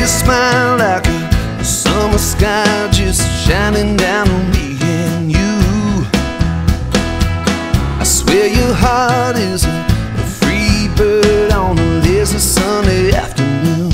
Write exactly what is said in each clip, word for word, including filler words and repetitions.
smile like a summer sky just shining down on me and you. I swear your heart is a, a free bird on a lazy Sunday afternoon.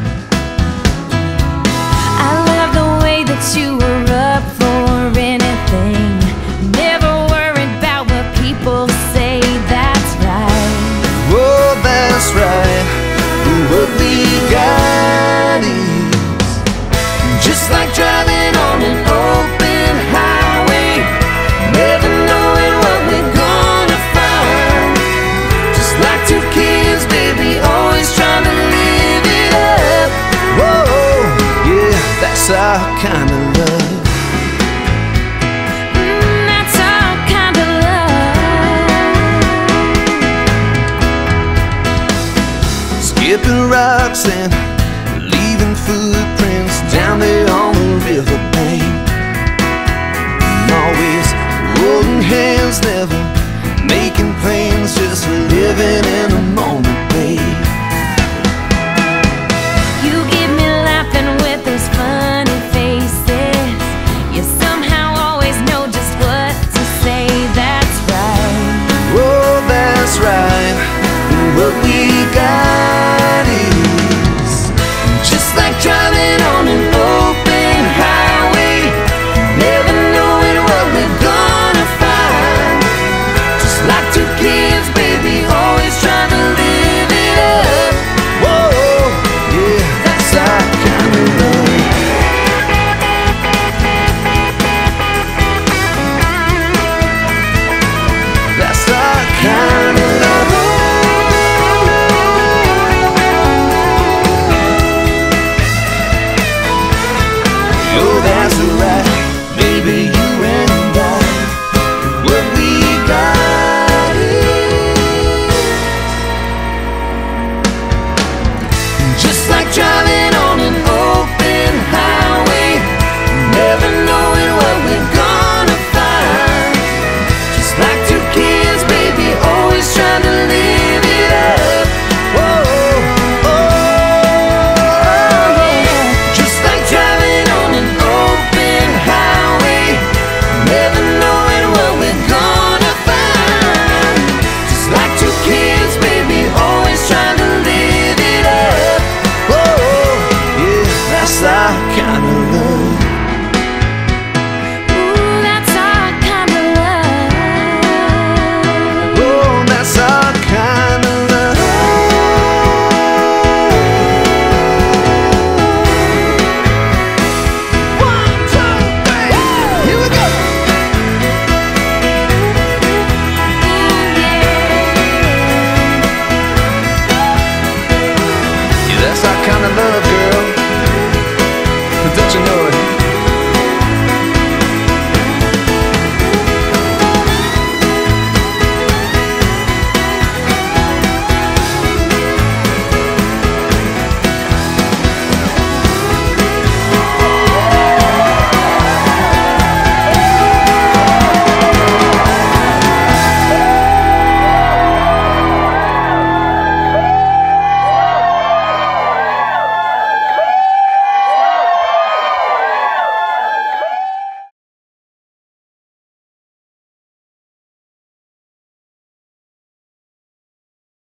I love the way that you were up for anything, never worried about what people say. That's right. Oh, that's right. What we got is just like driving on an open highway, never knowing what we're gonna find. Just like two kids, baby, always trying to live it up. Whoa, yeah, that's our kind of love. Mm, that's our kind of love. Skipping rocks and